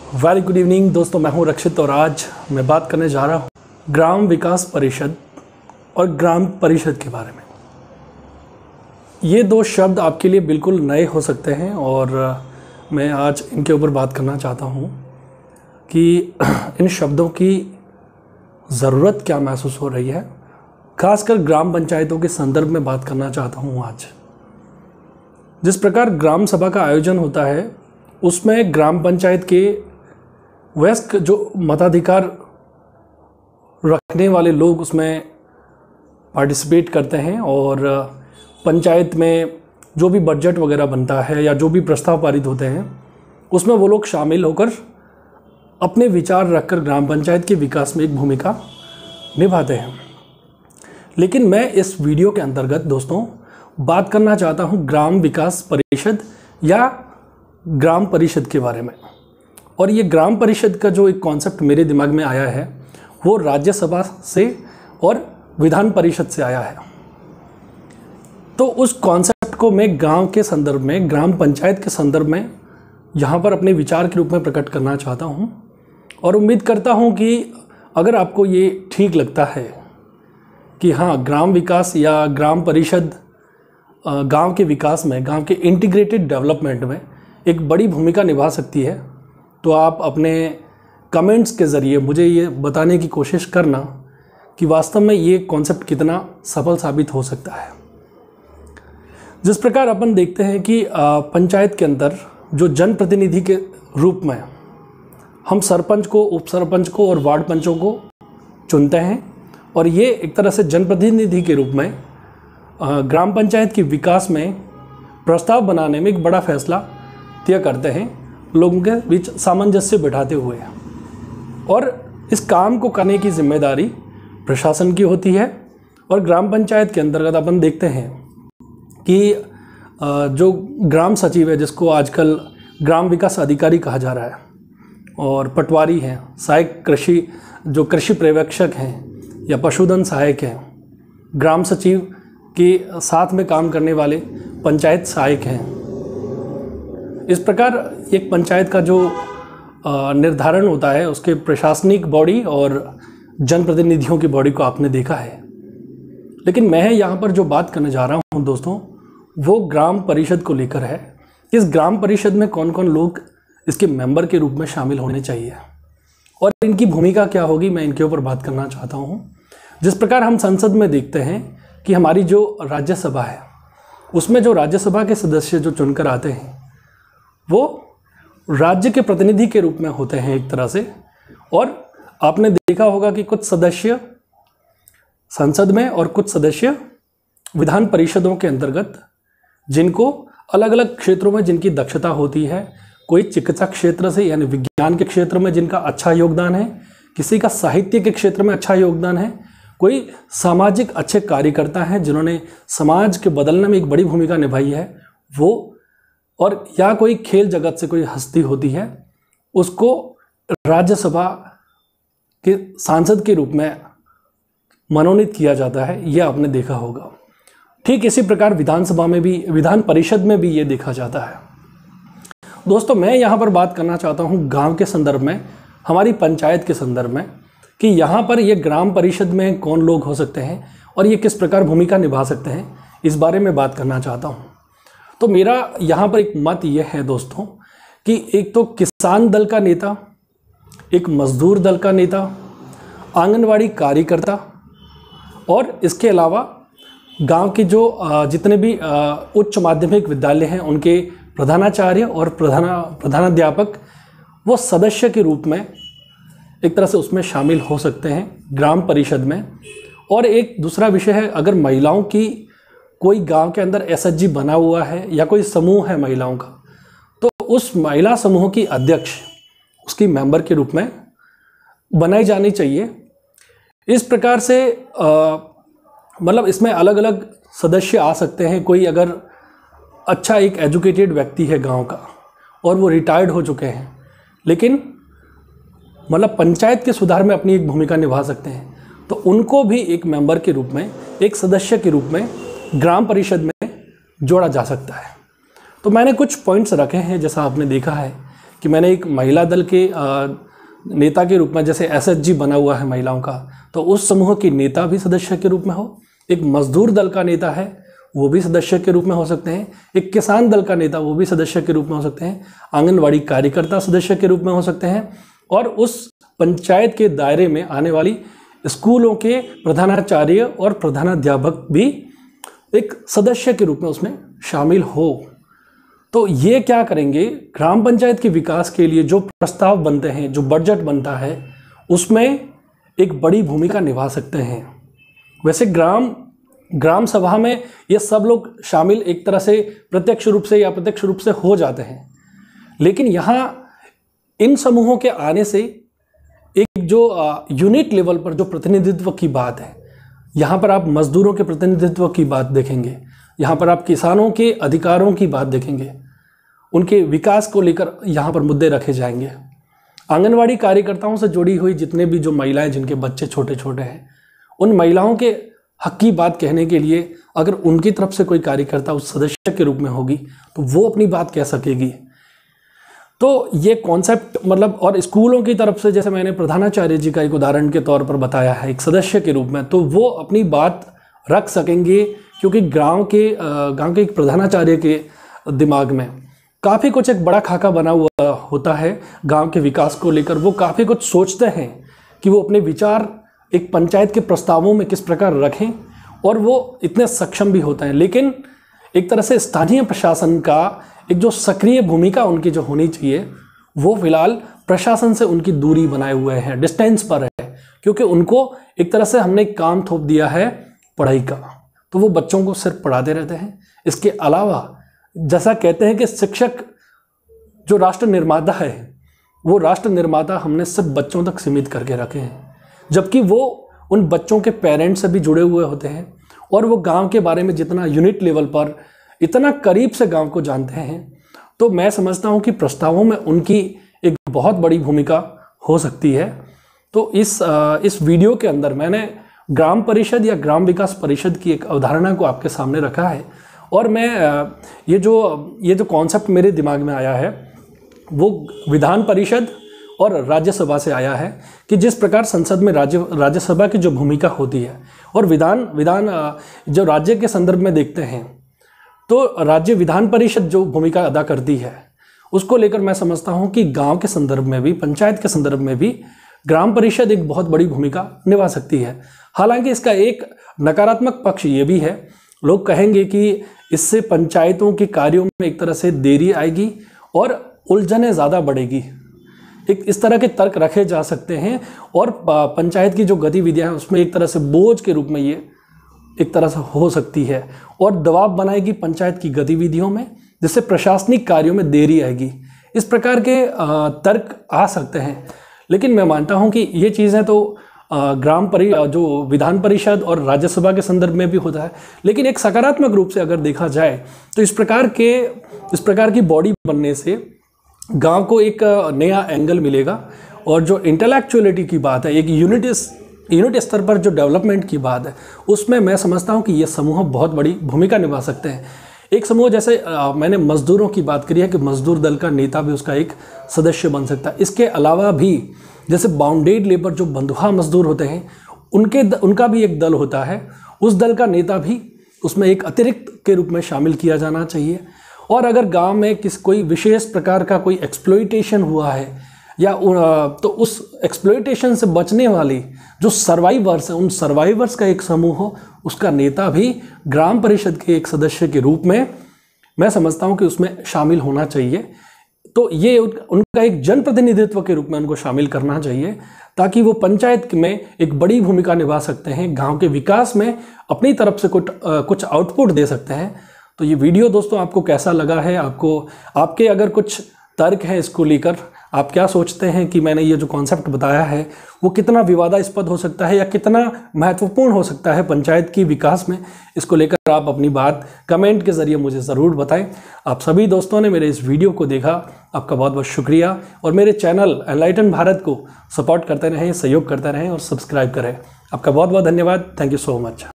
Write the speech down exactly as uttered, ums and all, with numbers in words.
Very good evening दोस्तों, मैं हूं रक्षित और आज मैं बात करने जा रहा हूं ग्राम विकास परिषद और ग्राम परिषद के बारे में। ये दो शब्द आपके लिए बिल्कुल नए हो सकते हैं और मैं आज इनके ऊपर बात करना चाहता हूं कि इन शब्दों की ज़रूरत क्या महसूस हो रही है। खासकर ग्राम पंचायतों के संदर्भ में बात करना चाहता हूं आज। जिस प्रकार ग्राम सभा का आयोजन होता है उसमें ग्राम पंचायत के वयस्क जो मताधिकार रखने वाले लोग उसमें पार्टिसिपेट करते हैं और पंचायत में जो भी बजट वगैरह बनता है या जो भी प्रस्ताव पारित होते हैं उसमें वो लोग शामिल होकर अपने विचार रखकर ग्राम पंचायत के विकास में एक भूमिका निभाते हैं। लेकिन मैं इस वीडियो के अंतर्गत दोस्तों बात करना चाहता हूँ ग्राम विकास परिषद या ग्राम परिषद के बारे में। और ये ग्राम परिषद का जो एक कॉन्सेप्ट मेरे दिमाग में आया है वो राज्यसभा से और विधान परिषद से आया है। तो उस कॉन्सेप्ट को मैं गांव के संदर्भ में, ग्राम पंचायत के संदर्भ में यहाँ पर अपने विचार के रूप में प्रकट करना चाहता हूँ और उम्मीद करता हूँ कि अगर आपको ये ठीक लगता है कि हाँ, ग्राम विकास या ग्राम परिषद गांव के विकास में, गांव के इंटीग्रेटेड डेवलपमेंट में एक बड़ी भूमिका निभा सकती है, तो आप अपने कमेंट्स के ज़रिए मुझे ये बताने की कोशिश करना कि वास्तव में ये कॉन्सेप्ट कितना सफल साबित हो सकता है। जिस प्रकार अपन देखते हैं कि पंचायत के अंदर जो जनप्रतिनिधि के रूप में हम सरपंच को, उप सरपंच को और वार्ड पंचों को चुनते हैं और ये एक तरह से जनप्रतिनिधि के रूप में ग्राम पंचायत के विकास में प्रस्ताव बनाने में एक बड़ा फैसला तय करते हैं, लोगों के बीच सामंजस्य बिठाते हुए। और इस काम को करने की जिम्मेदारी प्रशासन की होती है। और ग्राम पंचायत के अंतर्गत अपन देखते हैं कि जो ग्राम सचिव है, जिसको आजकल ग्राम विकास अधिकारी कहा जा रहा है, और पटवारी हैं, सहायक कृषि जो कृषि पर्यवेक्षक हैं या पशुधन सहायक हैं, ग्राम सचिव के साथ में काम करने वाले पंचायत सहायक हैं। इस प्रकार एक पंचायत का जो निर्धारण होता है उसके प्रशासनिक बॉडी और जनप्रतिनिधियों की बॉडी को आपने देखा है। लेकिन मैं यहाँ पर जो बात करने जा रहा हूँ दोस्तों वो ग्राम परिषद को लेकर है। इस ग्राम परिषद में कौन कौन लोग इसके मेंबर के रूप में शामिल होने चाहिए और इनकी भूमिका क्या होगी, मैं इनके ऊपर बात करना चाहता हूँ। जिस प्रकार हम संसद में देखते हैं कि हमारी जो राज्यसभा है उसमें जो राज्यसभा के सदस्य जो चुनकर आते हैं वो राज्य के प्रतिनिधि के रूप में होते हैं एक तरह से। और आपने देखा होगा कि कुछ सदस्य संसद में और कुछ सदस्य विधान परिषदों के अंतर्गत, जिनको अलग अलग क्षेत्रों में जिनकी दक्षता होती है, कोई चिकित्सा क्षेत्र से यानी विज्ञान के क्षेत्र में जिनका अच्छा योगदान है, किसी का साहित्य के क्षेत्र में अच्छा योगदान है, कोई सामाजिक अच्छे कार्यकर्ता हैं जिन्होंने समाज के बदलने में एक बड़ी भूमिका निभाई है वो, और या कोई खेल जगत से कोई हस्ती होती है, उसको राज्यसभा के सांसद के रूप में मनोनीत किया जाता है। यह आपने देखा होगा। ठीक इसी प्रकार विधानसभा में भी, विधान परिषद में भी ये देखा जाता है। दोस्तों मैं यहाँ पर बात करना चाहता हूँ गांव के संदर्भ में, हमारी पंचायत के संदर्भ में, कि यहाँ पर ये ग्राम परिषद में कौन लोग हो सकते हैं और ये किस प्रकार भूमिका निभा सकते हैं, इस बारे में बात करना चाहता हूँ। तो मेरा यहाँ पर एक मत ये है दोस्तों कि एक तो किसान दल का नेता, एक मजदूर दल का नेता, आंगनवाड़ी कार्यकर्ता और इसके अलावा गांव के जो जितने भी उच्च माध्यमिक विद्यालय हैं उनके प्रधानाचार्य और प्रधाना प्रधानाध्यापक वो सदस्य के रूप में एक तरह से उसमें शामिल हो सकते हैं ग्राम परिषद में। और एक दूसरा विषय है, अगर महिलाओं की कोई गांव के अंदर एस एच जी बना हुआ है या कोई समूह है महिलाओं का, तो उस महिला समूह की अध्यक्ष उसकी मेंबर के रूप में बनाई जानी चाहिए। इस प्रकार से मतलब इसमें अलग अलग सदस्य आ सकते हैं। कोई अगर अच्छा एक एजुकेटेड व्यक्ति है गांव का और वो रिटायर्ड हो चुके हैं, लेकिन मतलब पंचायत के सुधार में अपनी एक भूमिका निभा सकते हैं, तो उनको भी एक मेंबर के रूप में, एक सदस्य के रूप में ग्राम परिषद में जोड़ा जा सकता है। तो मैंने कुछ पॉइंट्स रखे हैं, जैसा आपने देखा है कि मैंने एक महिला दल के नेता के रूप में, जैसे एस एच जी बना हुआ है महिलाओं का, तो उस समूह की नेता भी सदस्य के रूप में हो। एक मजदूर दल का नेता है, वो भी सदस्य के रूप में हो सकते हैं। एक किसान दल का नेता, वो भी सदस्य के रूप में हो सकते हैं। आंगनवाड़ी कार्यकर्ता सदस्य के रूप में हो सकते हैं। और उस पंचायत के दायरे में आने वाली स्कूलों के प्रधानाचार्य और प्रधानाध्यापक भी एक सदस्य के रूप में उसमें शामिल हो। तो ये क्या करेंगे, ग्राम पंचायत के विकास के लिए जो प्रस्ताव बनते हैं, जो बजट बनता है, उसमें एक बड़ी भूमिका निभा सकते हैं। वैसे ग्राम ग्राम सभा में ये सब लोग शामिल एक तरह से प्रत्यक्ष रूप से या अप्रत्यक्ष रूप से हो जाते हैं, लेकिन यहाँ इन समूहों के आने से एक जो यूनिट लेवल पर जो प्रतिनिधित्व की बात है, यहाँ पर आप मजदूरों के प्रतिनिधित्व की बात देखेंगे, यहाँ पर आप किसानों के अधिकारों की बात देखेंगे, उनके विकास को लेकर यहाँ पर मुद्दे रखे जाएंगे। आंगनवाड़ी कार्यकर्ताओं से जुड़ी हुई जितने भी जो महिलाएं जिनके बच्चे छोटे छोटे हैं, उन महिलाओं के हक की बात कहने के लिए अगर उनकी तरफ से कोई कार्यकर्ता उस सदस्य के रूप में होगी तो वो अपनी बात कह सकेगी। तो ये कॉन्सेप्ट मतलब, और स्कूलों की तरफ से जैसे मैंने प्रधानाचार्य जी का एक उदाहरण के तौर पर बताया है एक सदस्य के रूप में, तो वो अपनी बात रख सकेंगे, क्योंकि गांव के गांव के एक प्रधानाचार्य के दिमाग में काफ़ी कुछ एक बड़ा खाका बना हुआ होता है गांव के विकास को लेकर। वो काफ़ी कुछ सोचते हैं कि वो अपने विचार एक पंचायत के प्रस्तावों में किस प्रकार रखें, और वो इतने सक्षम भी होते हैं। लेकिन एक तरह से स्थानीय प्रशासन का एक जो सक्रिय भूमिका उनकी जो होनी चाहिए, वो फिलहाल प्रशासन से उनकी दूरी बनाए हुए हैं, डिस्टेंस पर है, क्योंकि उनको एक तरह से हमने काम थोप दिया है पढ़ाई का, तो वो बच्चों को सिर्फ पढ़ाते रहते हैं। इसके अलावा जैसा कहते हैं कि शिक्षक जो राष्ट्र निर्माता है, वो राष्ट्र निर्माता हमने सिर्फ बच्चों तक सीमित करके रखे हैं, जबकि वो उन बच्चों के पेरेंट्स से भी जुड़े हुए होते हैं, और वो गांव के बारे में जितना यूनिट लेवल पर इतना करीब से गांव को जानते हैं। तो मैं समझता हूं कि प्रस्तावों में उनकी एक बहुत बड़ी भूमिका हो सकती है। तो इस इस वीडियो के अंदर मैंने ग्राम परिषद या ग्राम विकास परिषद की एक अवधारणा को आपके सामने रखा है, और मैं ये जो ये जो कॉन्सेप्ट मेरे दिमाग में आया है वो विधान परिषद और राज्यसभा से आया है, कि जिस प्रकार संसद में राज्य राज्यसभा की जो भूमिका होती है, और विधान विधान जो राज्य के संदर्भ में देखते हैं, तो राज्य विधान परिषद जो भूमिका अदा करती है, उसको लेकर मैं समझता हूं कि गांव के संदर्भ में भी, पंचायत के संदर्भ में भी ग्राम परिषद एक बहुत बड़ी भूमिका निभा सकती है। हालांकि इसका एक नकारात्मक पक्ष ये भी है, लोग कहेंगे कि इससे पंचायतों के कार्यों में एक तरह से देरी आएगी और उलझनें ज़्यादा बढ़ेगी। एक इस तरह के तर्क रखे जा सकते हैं, और पंचायत की जो गतिविधियां हैं उसमें एक तरह से बोझ के रूप में ये एक तरह से हो सकती है, और दबाव बनाएगी पंचायत की गतिविधियों में, जिससे प्रशासनिक कार्यों में देरी आएगी। इस प्रकार के तर्क आ सकते हैं, लेकिन मैं मानता हूं कि ये चीज़ें तो ग्राम परि जो विधान परिषद और राज्यसभा के संदर्भ में भी होता है, लेकिन एक सकारात्मक रूप से अगर देखा जाए तो इस प्रकार के इस प्रकार की बॉडी बनने से गांव को एक नया एंगल मिलेगा, और जो इंटेलेक्चुअलिटी की बात है, एक यूनिट यूनिट स्तर पर जो डेवलपमेंट की बात है, उसमें मैं समझता हूं कि ये समूह बहुत बड़ी भूमिका निभा सकते हैं। एक समूह जैसे आ, मैंने मजदूरों की बात करी है कि मजदूर दल का नेता भी उसका एक सदस्य बन सकता है। इसके अलावा भी जैसे बाउंडेड लेबर जो बंधुआ मजदूर होते हैं, उनके द, उनका भी एक दल होता है, उस दल का नेता भी उसमें एक अतिरिक्त के रूप में शामिल किया जाना चाहिए। और अगर गांव में किस कोई विशेष प्रकार का कोई एक्सप्लॉइटेशन हुआ है, या तो उस एक्सप्लॉइटेशन से बचने वाली जो सर्वाइवर्स हैं, उन सर्वाइवर्स का एक समूह हो, उसका नेता भी ग्राम परिषद के एक सदस्य के रूप में मैं समझता हूं कि उसमें शामिल होना चाहिए। तो ये उनका एक जनप्रतिनिधित्व के रूप में उनको शामिल करना चाहिए, ताकि वो पंचायत में एक बड़ी भूमिका निभा सकते हैं, गांव के विकास में अपनी तरफ से कुछ कुछ आउटपुट दे सकते हैं। तो ये वीडियो दोस्तों आपको कैसा लगा है, आपको आपके अगर कुछ तर्क हैं इसको लेकर, आप क्या सोचते हैं कि मैंने ये जो कॉन्सेप्ट बताया है वो कितना विवादास्पद हो सकता है या कितना महत्वपूर्ण हो सकता है पंचायत की विकास में, इसको लेकर आप अपनी बात कमेंट के ज़रिए मुझे ज़रूर बताएं। आप सभी दोस्तों ने मेरे इस वीडियो को देखा, आपका बहुत बहुत शुक्रिया, और मेरे चैनल एनलाइटन भारत को सपोर्ट करते रहें, सहयोग करते रहें और सब्सक्राइब करें। आपका बहुत बहुत धन्यवाद। Thank you so much.